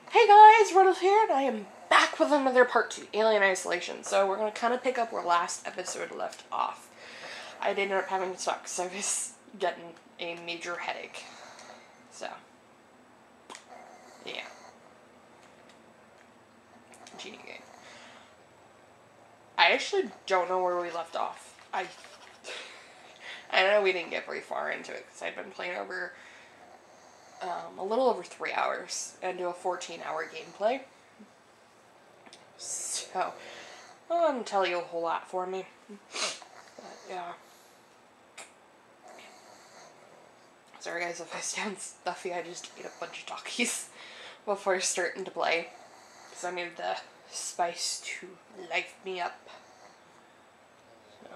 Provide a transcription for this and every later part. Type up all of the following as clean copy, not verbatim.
Hey guys, Rudolph here, and I am back with another part 2, Alien Isolation. So we're going to kind of pick up where last episode left off. I did end up having to stop because I was getting a major headache. So, yeah. Genie game. I actually don't know where we left off. I know we didn't get very far into it because I'd been playing over a little over 3 hours into a 14-hour gameplay. So, I won't tell you a whole lot for me. But, yeah. Sorry guys if I sound stuffy, I just ate a bunch of Takis before starting to play. Because I needed the spice to life me up. So,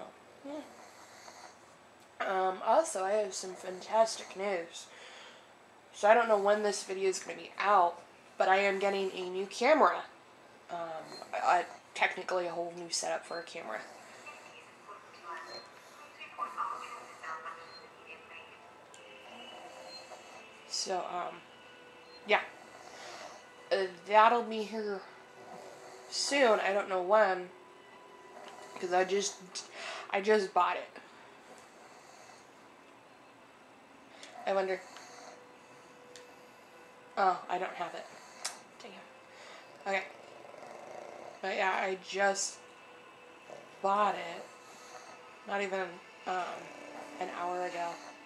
yeah. Also, I have some fantastic news. So I don't know when this video is going to be out, but I am getting a new camera. Technically a whole new setup for a camera. So, yeah. That'll be here soon. I don't know when. Because I just bought it. I wonder. Oh, I don't have it. Damn. Okay. But yeah, I just bought it. Not even an hour ago.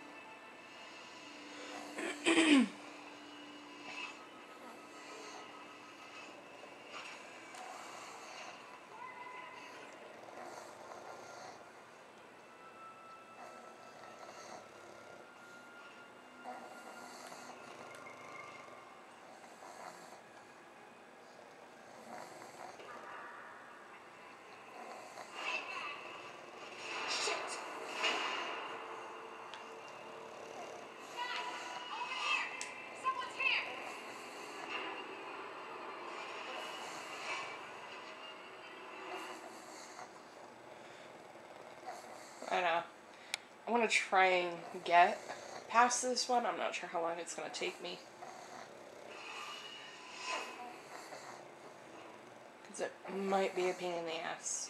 I know. I want to try and get past this one. I'm not sure how long it's going to take me. Because it might be a pain in the ass.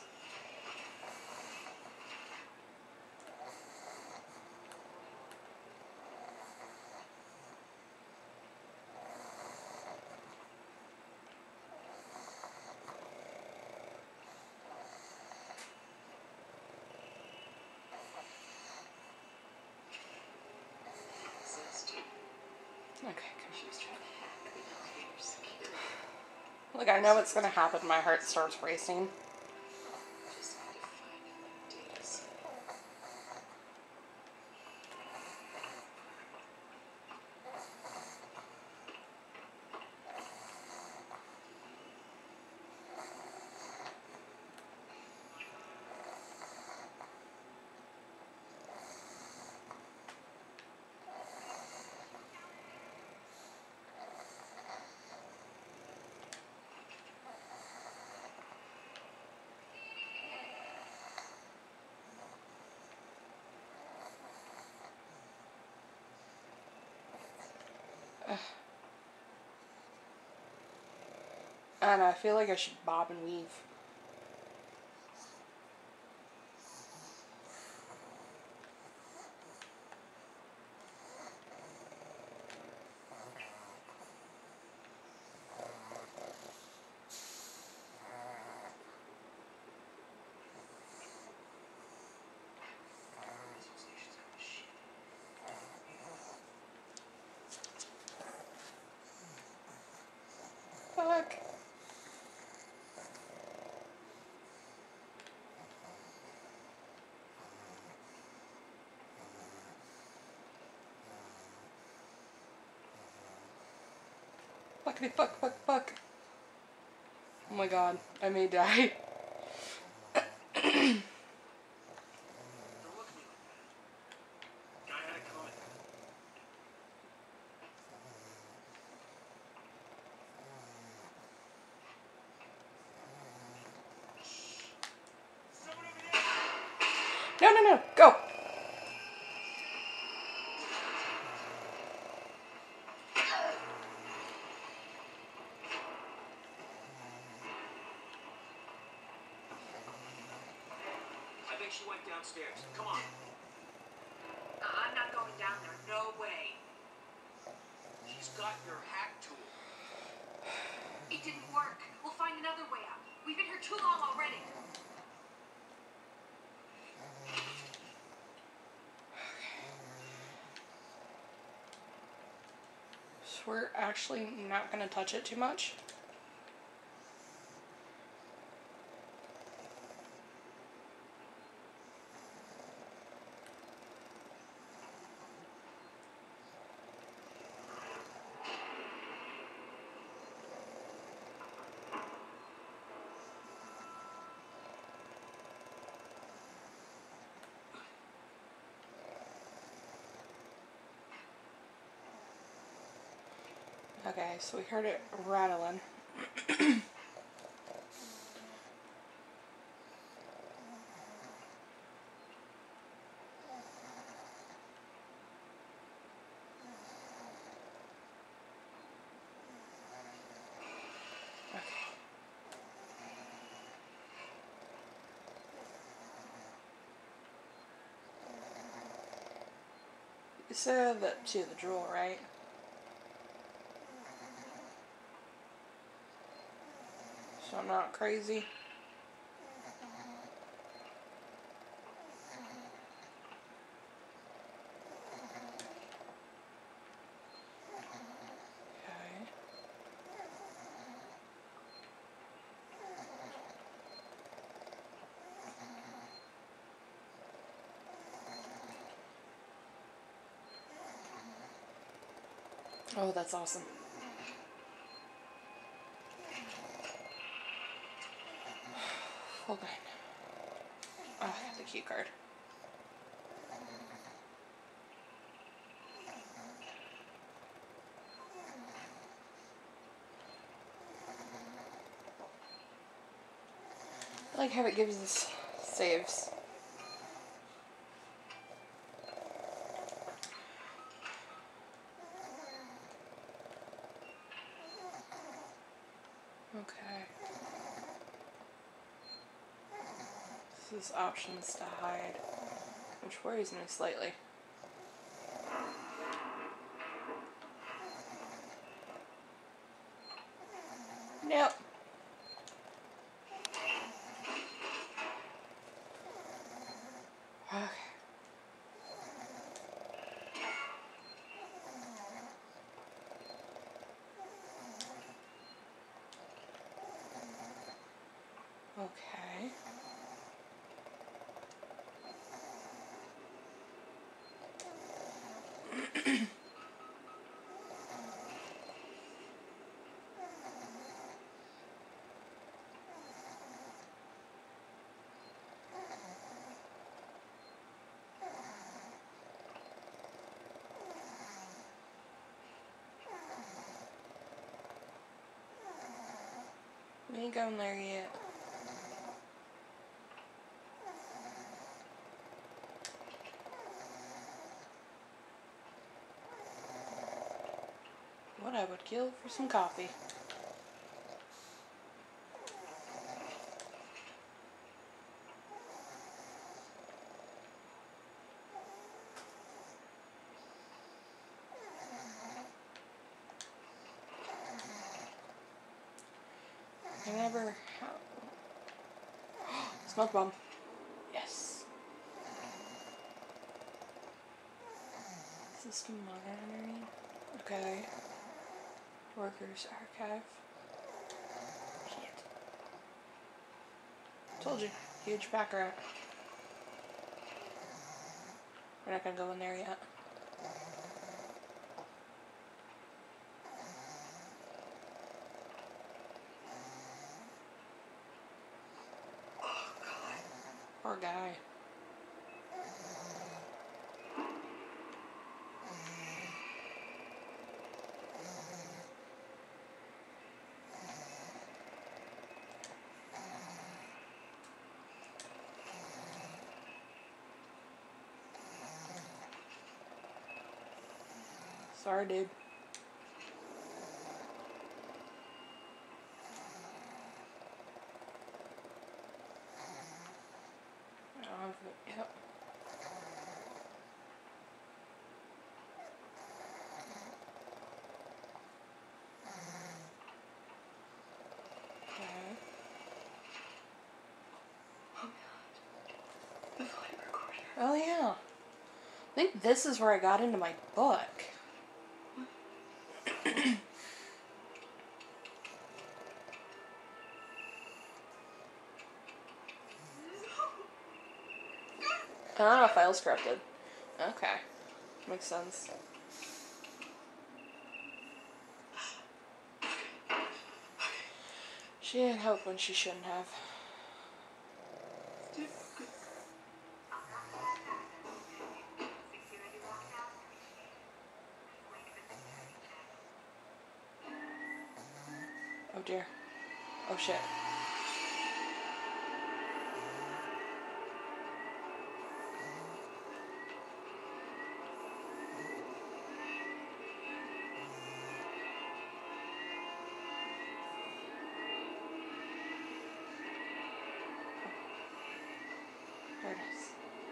Okay, confused. Look, I know what's gonna happen. My heart starts racing. And I feel like I should bob and weave. Fuck. Fuckity fuck, fuck, fuck. Oh my god, I may die. No, no, no, go! way she went downstairs. Come on. I'm not going down there. No way. She's got your hack tool. It didn't work. We'll find another way out. We've been here too long already. So we're actually not going to touch it too much. Okay, so we heard it rattling. You said that to the drool, right? So I'm not crazy. Okay. Oh, that's awesome. Hold on. Oh, the key card. I like how it gives us saves. Okay. This is options to hide, which worries me slightly. Nope. Okay. Okay. We ain't going there yet. What I would kill for some coffee. I never... Smoke bomb. Yes. System monitoring. Okay. Workers archive. Shit. Told you. Huge pack rat. We're not gonna go in there yet. Oh, God. Poor guy. Sorry, dude. I don't have think this is where I got into my book. Ah, file's corrupted. Okay. Makes sense. She had hope when she shouldn't have. Oh dear. Oh shit. There it is.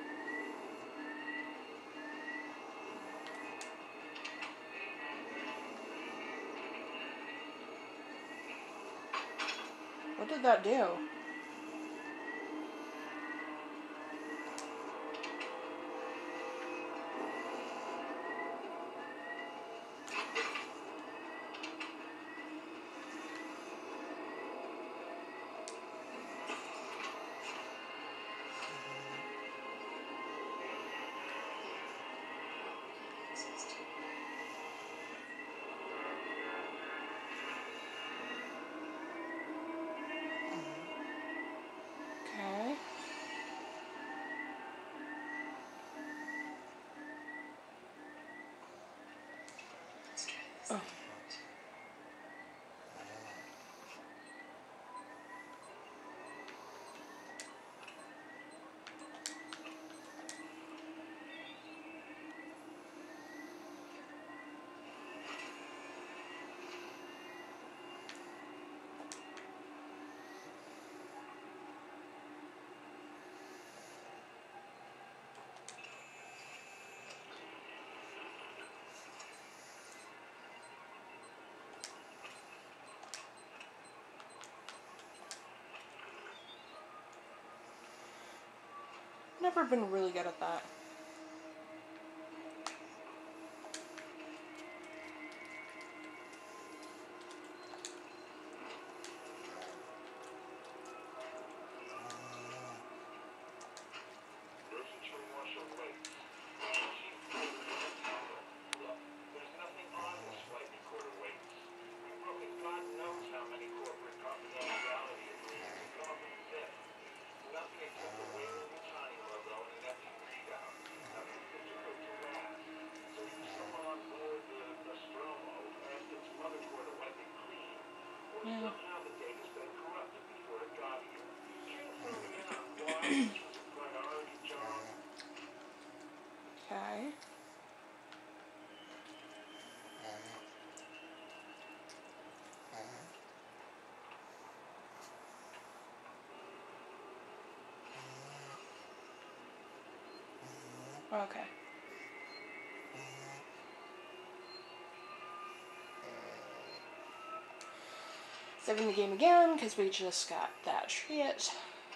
What did that do? Okay. Oh. Never been really good at that. Yeah. Okay. Okay. Saving the game again, because we just got that shit.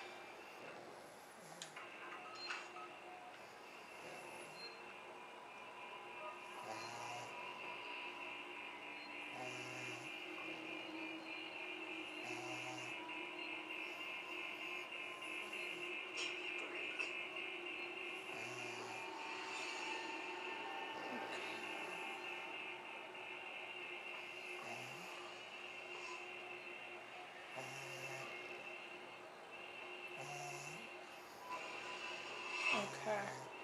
Okay.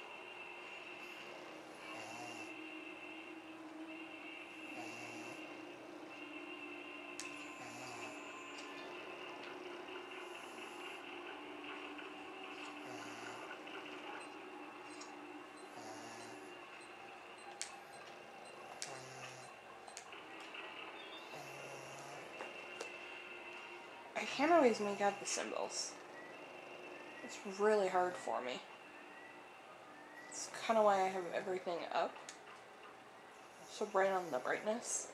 I can't always make out the symbols. It's really hard for me. It's kind of why I have everything up. So bright on the brightness.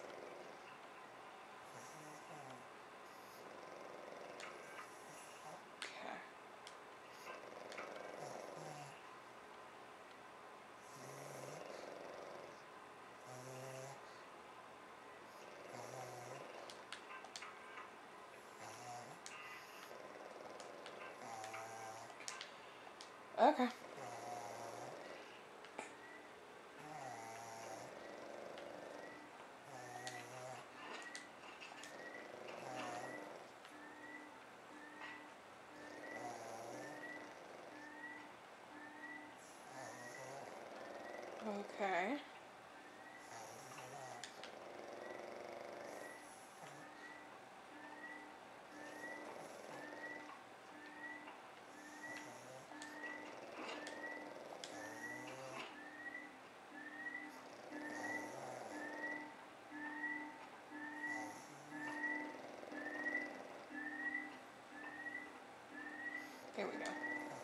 Okay. Okay. Okay. Here we go.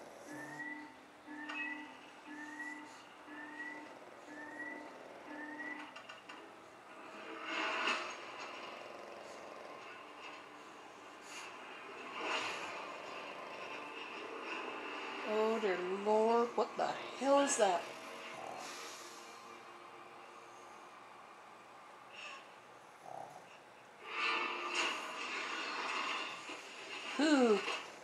Oh dear Lord, what the hell is that? Whew.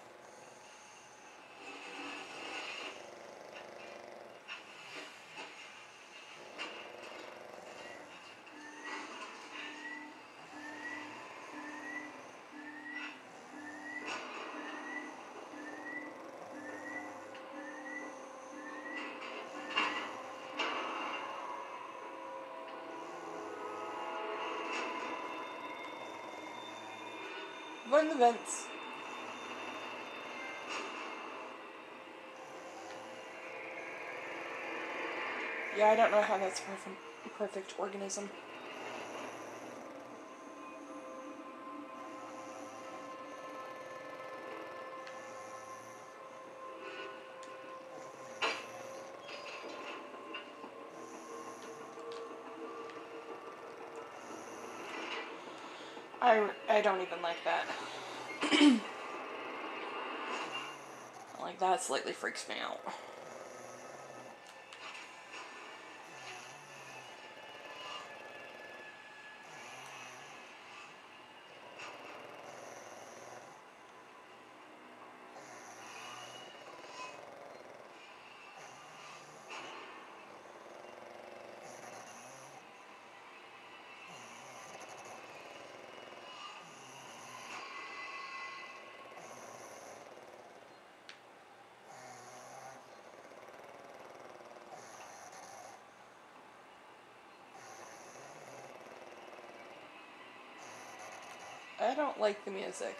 One of the vents. Yeah, I don't know how that's perfect organism. I don't even like that. Like that slightly freaks me out. I don't like the music.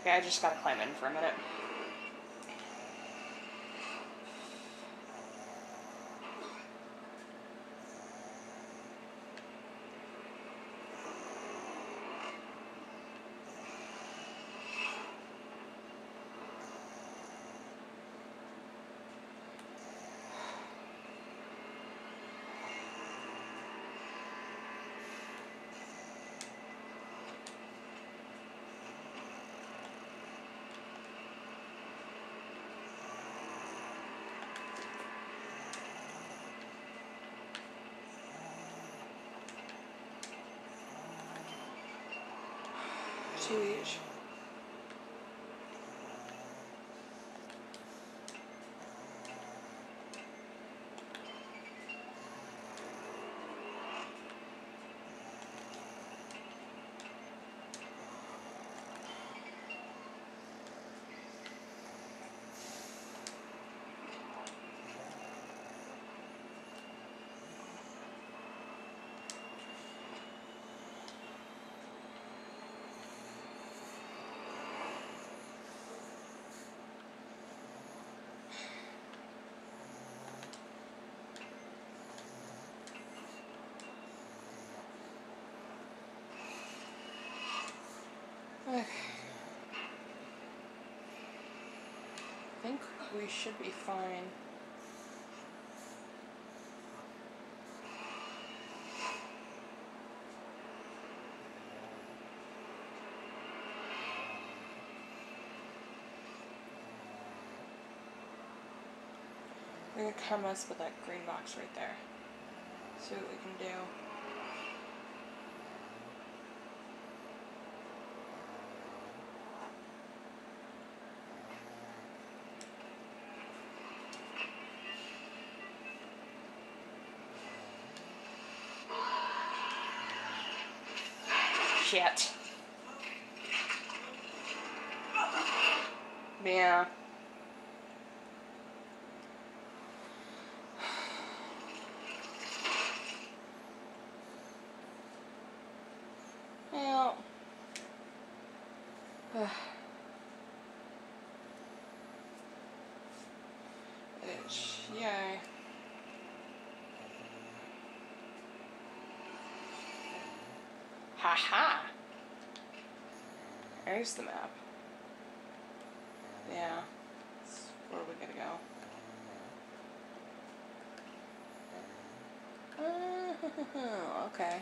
Okay, I just gotta climb in for a minute. Two each. Okay. I think we should be fine. We're gonna come us with that green box right there. See what we can do. Shit. Yeah. Well. Yay. Haha. There's the map. Yeah. That's where we gotta go. Okay.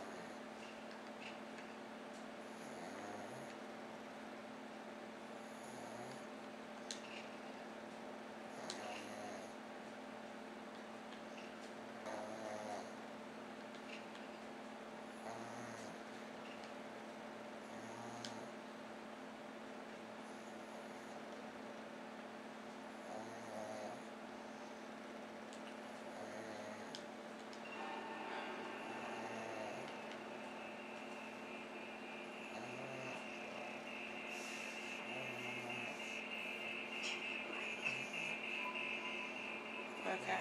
Okay.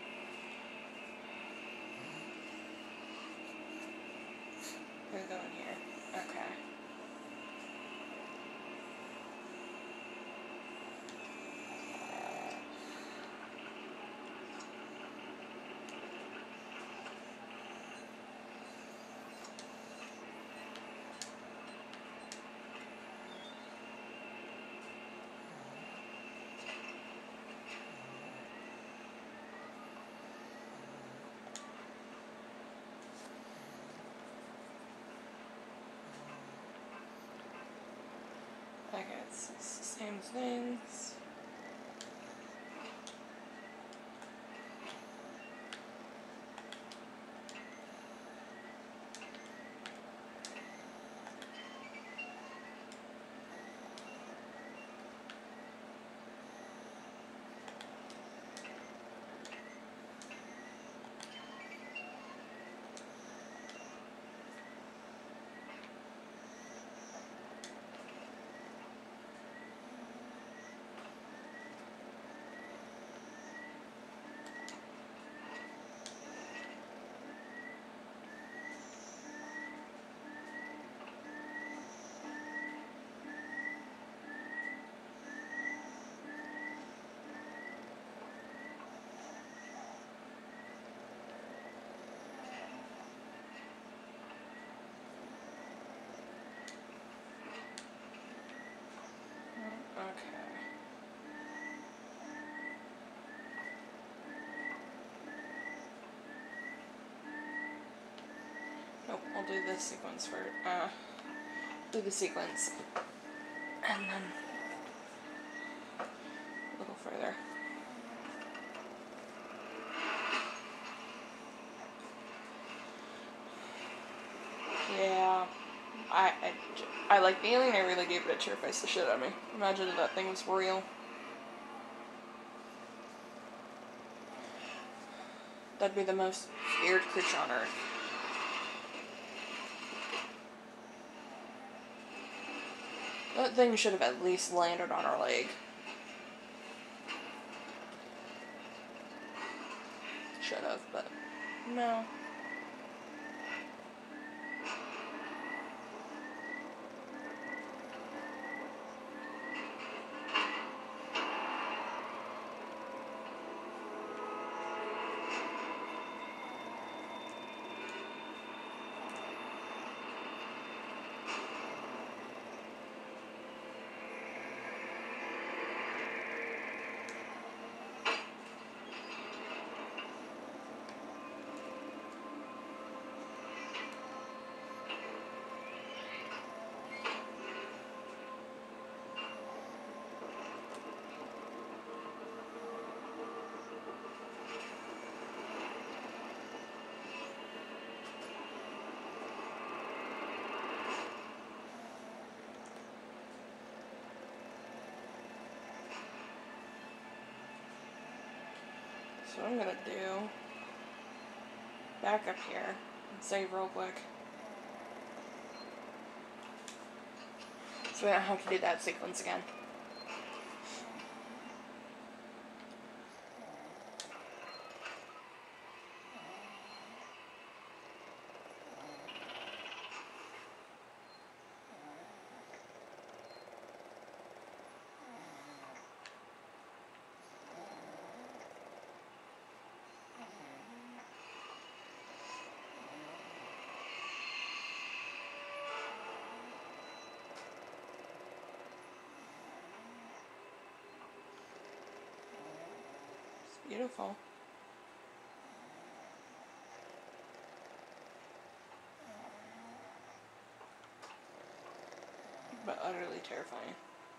We're going here. Okay. Okay, it's the same things. I'll do this sequence for do the sequence, and then a little further. Yeah, I like the alien. I really gave it a terrifies the shit out of me. Imagine if that thing was real. That'd be the most feared creature on Earth. That thing should have at least landed on our leg. Should have, but no. So what I'm gonna do, back up here and save real quick. So we don't have to do that sequence again. Beautiful. But utterly terrifying.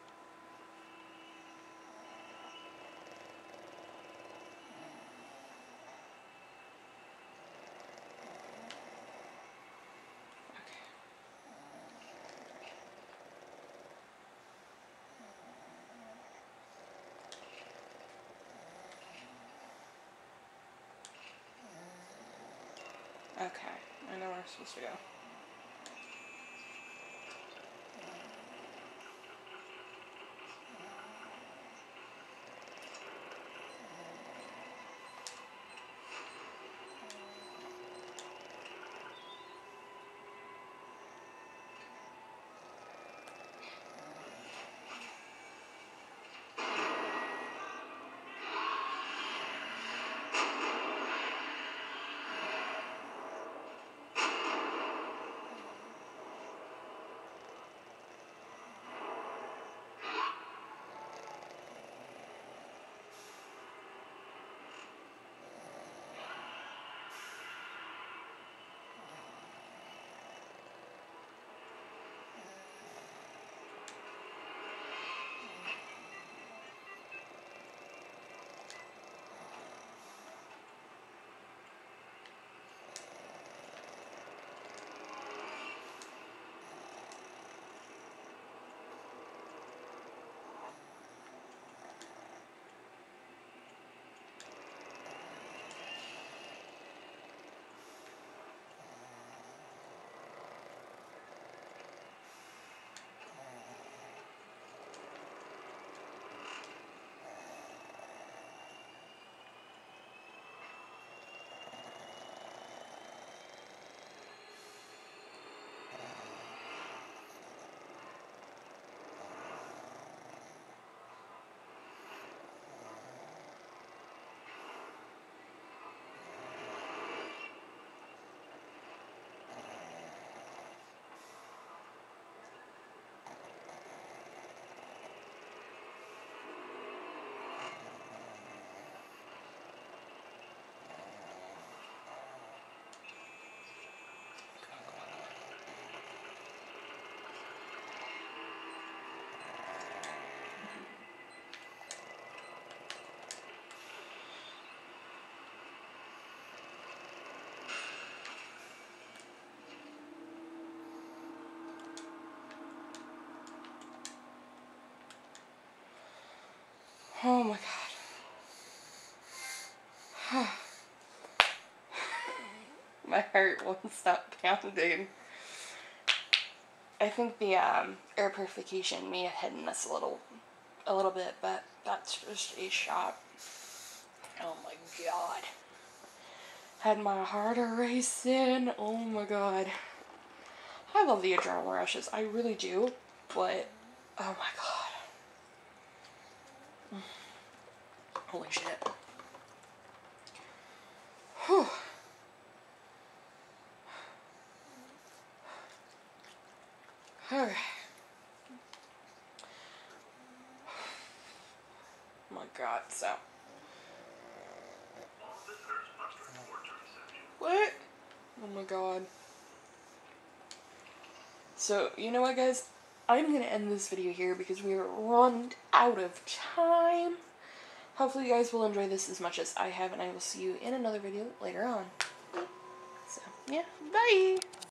Okay, I know where I'm supposed to go. Oh my god. My heart won't stop pounding. I think the air purification may have hidden us a little bit, but that's just a shot. Oh my god. Had my heart racing. Oh my god. I love the adrenaline rushes. I really do. But, oh my god. Holy shit. Whew. Alright. Oh my god, so. What? Oh my god. So, you know what, guys? I'm gonna end this video here because we are run out of time. Hopefully you guys will enjoy this as much as I have, and I will see you in another video later on. So, yeah, bye!